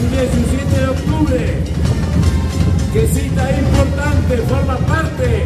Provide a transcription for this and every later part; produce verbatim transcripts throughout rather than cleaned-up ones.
un diecisiete de octubre, que cita importante, forma parte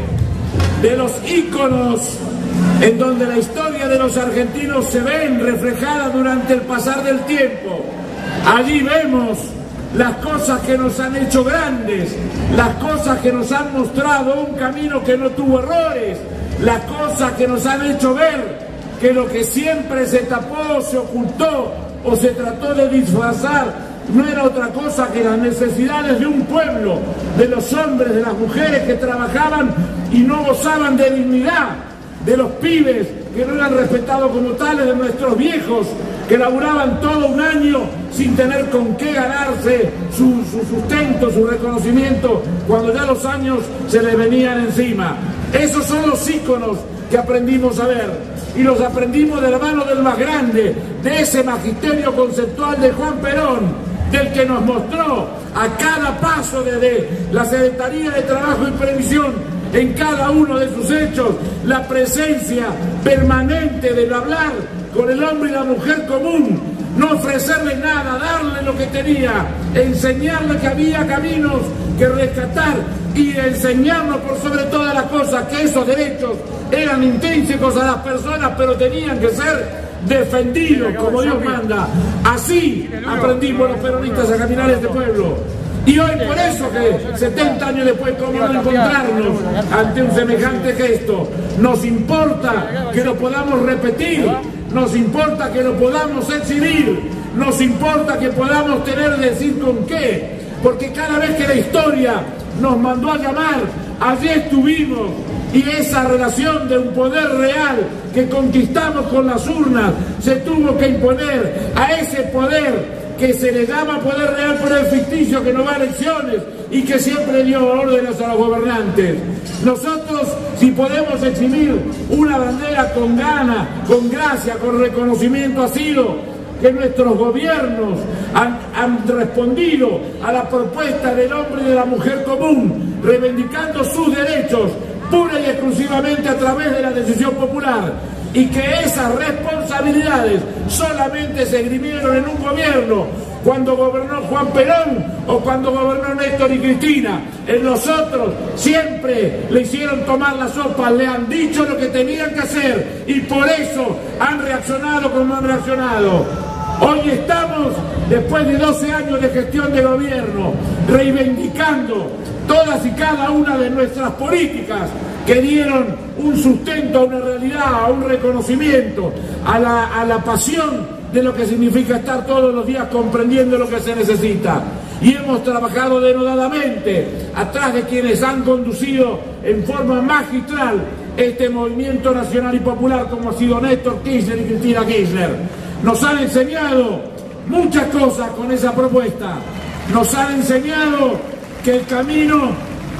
de los íconos en donde la historia de los argentinos se ven reflejada durante el pasar del tiempo. Allí vemos las cosas que nos han hecho grandes, las cosas que nos han mostrado un camino que no tuvo errores, las cosas que nos han hecho ver que lo que siempre se tapó, se ocultó o se trató de disfrazar no era otra cosa que las necesidades de un pueblo, de los hombres, de las mujeres que trabajaban y no gozaban de dignidad, de los pibes que no eran respetados como tales, de nuestros viejos que laburaban todo un año sin tener con qué ganarse su, su sustento, su reconocimiento, cuando ya los años se les venían encima. Esos son los íconos que aprendimos a ver, y los aprendimos de la mano del más grande, de ese magisterio conceptual de Juan Perón, del que nos mostró a cada paso desde la Secretaría de Trabajo y Previsión, en cada uno de sus hechos, la presencia permanente del hablar con el hombre y la mujer común, no ofrecerle nada, darle lo que tenía, enseñarle que había caminos que rescatar y enseñarnos por sobre todas las cosas que esos derechos eran intrínsecos a las personas, pero tenían que ser defendidos como Dios manda. Así aprendimos los peronistas a caminar este pueblo. Y hoy por eso que setenta años después, ¿cómo no encontrarnos ante un semejante gesto? Nos importa que lo podamos repetir, nos importa que lo podamos exhibir, nos importa que podamos tener decir con qué, porque cada vez que la historia nos mandó a llamar, allí estuvimos. Y esa relación de un poder real que conquistamos con las urnas se tuvo que imponer a ese poder que se le llama poder real por el ficticio, que no va a elecciones y que siempre dio órdenes a los gobernantes. Nosotros, si podemos exhibir una bandera con gana, con gracia, con reconocimiento, ha sido que nuestros gobiernos han, han respondido a la propuesta del hombre y de la mujer común, reivindicando sus derechos pura y exclusivamente a través de la decisión popular, y que esas responsabilidades solamente se esgrimieron en un gobierno cuando gobernó Juan Perón o cuando gobernó Néstor y Cristina. En los otros siempre le hicieron tomar la sopa, le han dicho lo que tenían que hacer y por eso han reaccionado como han reaccionado. Hoy estamos, después de doce años de gestión de gobierno, reivindicando todas y cada una de nuestras políticas que dieron un sustento a una realidad, a un reconocimiento, a la, a la pasión de lo que significa estar todos los días comprendiendo lo que se necesita. Y hemos trabajado denodadamente atrás de quienes han conducido en forma magistral este movimiento nacional y popular, como ha sido Néstor Kirchner y Cristina Kirchner. Nos han enseñado muchas cosas con esa propuesta. Nos han enseñado que el camino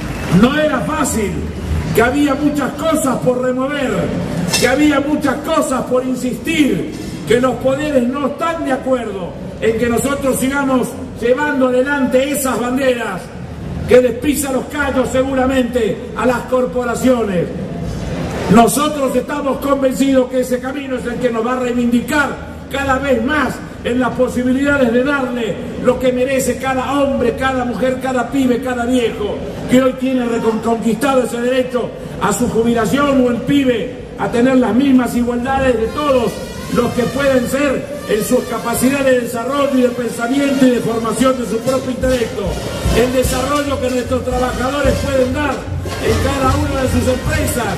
no era fácil, que había muchas cosas por remover, que había muchas cosas por insistir, que los poderes no están de acuerdo en que nosotros sigamos llevando adelante esas banderas que les pisa los callos seguramente a las corporaciones. Nosotros estamos convencidos que ese camino es el que nos va a reivindicar cada vez más en las posibilidades de darle lo que merece cada hombre, cada mujer, cada pibe, cada viejo, que hoy tiene reconquistado ese derecho a su jubilación, o el pibe a tener las mismas igualdades de todos los que pueden ser en sus capacidades de desarrollo y de pensamiento y de formación de su propio intelecto, el desarrollo que nuestros trabajadores pueden dar en cada una de sus empresas.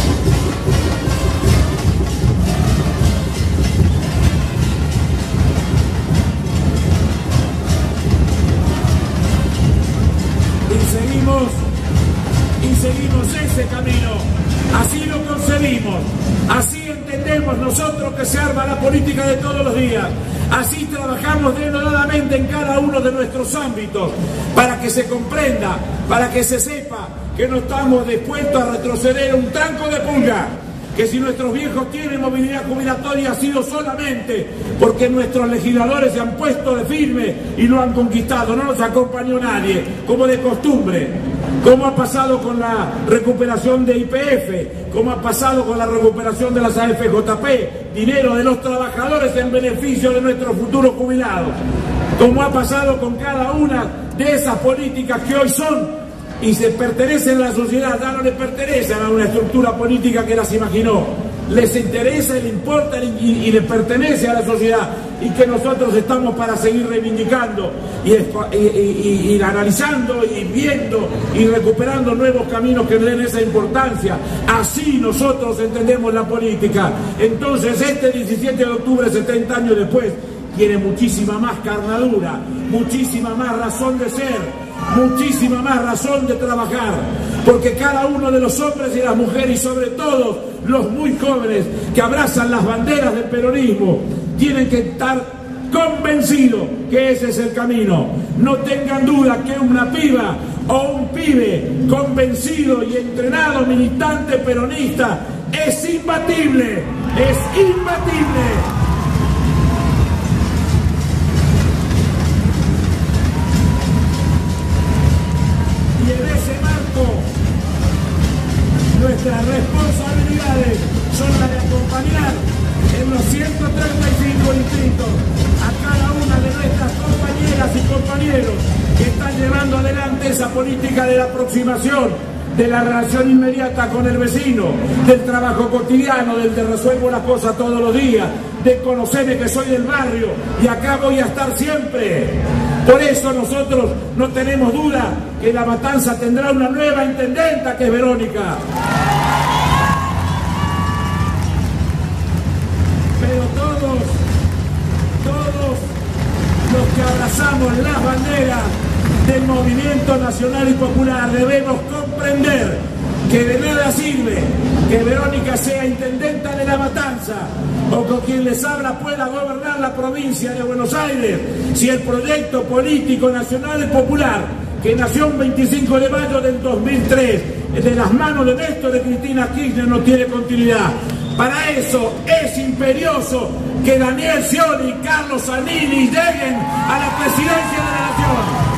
Y seguimos, y seguimos ese camino, así lo concebimos, así entendemos nosotros que se arma la política de todos los días, así trabajamos denodadamente en cada uno de nuestros ámbitos, para que se comprenda, para que se sepa que no estamos dispuestos a retroceder un tranco de pulga, que si nuestros viejos tienen movilidad jubilatoria ha sido solamente porque nuestros legisladores se han puesto de firme y lo han conquistado, no nos acompañó nadie, como de costumbre. como ha pasado con la recuperación de I P F, como ha pasado con la recuperación de las A F J P, dinero de los trabajadores en beneficio de nuestros futuros jubilados, como ha pasado con cada una de esas políticas que hoy son y se pertenecen a la sociedad, ya no les pertenecen a una estructura política que las imaginó, les interesa y les importa y, y les pertenece a la sociedad, y que nosotros estamos para seguir reivindicando y, y, y, y analizando y viendo y recuperando nuevos caminos que den esa importancia. Así nosotros entendemos la política. Entonces este diecisiete de octubre, setenta años después, tiene muchísima más carnadura, muchísima más razón de ser, muchísima más razón de trabajar, porque cada uno de los hombres y las mujeres, y sobre todo los muy jóvenes que abrazan las banderas del peronismo, tienen que estar convencidos que ese es el camino. No tengan duda que una piba o un pibe convencido y entrenado militante peronista es imbatible, es imbatible. Nuestras responsabilidades son las de acompañar en los ciento treinta y cinco distritos a cada una de nuestras compañeras y compañeros que están llevando adelante esa política de la aproximación, de la relación inmediata con el vecino, del trabajo cotidiano, del de resuelvo las cosas todos los días, de conocerme que soy del barrio y acá voy a estar siempre. Por eso nosotros no tenemos duda que La Matanza tendrá una nueva intendenta, que es Verónica. Pero todos, todos los que abrazamos las banderas del movimiento nacional y popular debemos comprender que de nada sirve que Verónica sea intendenta de La Matanza o con quien les habla pueda gobernar la provincia de Buenos Aires si el proyecto político nacional y popular que nació el veinticinco de mayo del dos mil tres de las manos de Néstor y Cristina Kirchner no tiene continuidad. Para eso es imperioso que Daniel Scioli y Carlos Zanini lleguen a la presidencia de la Nación.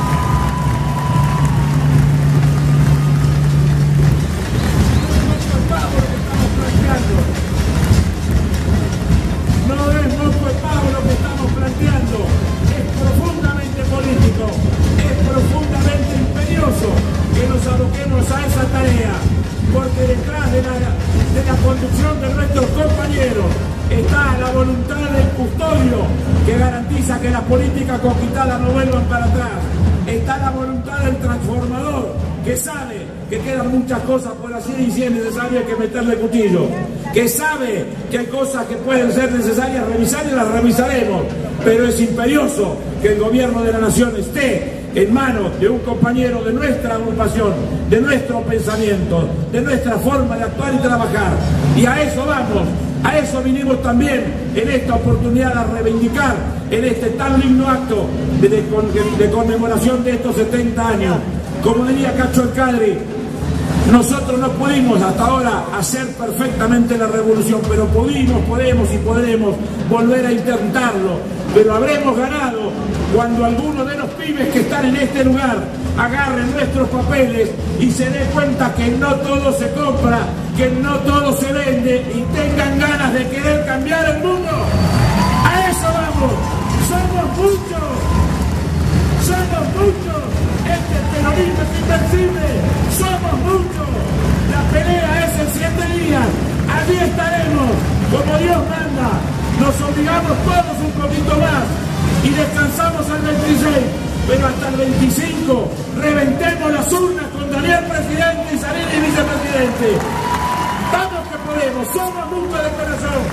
No es moco de pavo lo que estamos planteando, es profundamente político, es profundamente imperioso que nos aboquemos a esa tarea, porque detrás de la, de la conducción de nuestros compañeros está la voluntad del custodio que garantiza que las políticas conquistadas no vuelvan para atrás, está la voluntad del transformador que sabe que quedan muchas cosas por hacer y si es necesario hay que meterle cuchillo, que sabe que hay cosas que pueden ser necesarias revisar y las revisaremos, pero es imperioso que el gobierno de la nación esté en manos de un compañero de nuestra agrupación, de nuestro pensamiento, de nuestra forma de actuar y trabajar, y a eso vamos, a eso vinimos también en esta oportunidad a reivindicar en este tan lindo acto de, de, de conmemoración de estos setenta años. Como diría Cacho El Cadri, nosotros no pudimos hasta ahora hacer perfectamente la revolución, pero pudimos, podemos y podremos volver a intentarlo, pero habremos ganado cuando algunos de los pibes que están en este lugar agarren nuestros papeles y se den cuenta que no todo se compra, que no todo se vende y tengan ganas de querer cambiar el mundo. A eso vamos, somos muchos, somos muchos. Este peronismo es invencible, somos muchos, la pelea es en siete días, allí estaremos, como Dios manda, nos obligamos todos un poquito más y descansamos el veintiséis, pero hasta el veinticinco reventemos las urnas con Daniel presidente y Zanini vicepresidente. Vamos que podemos, somos muchos de corazón.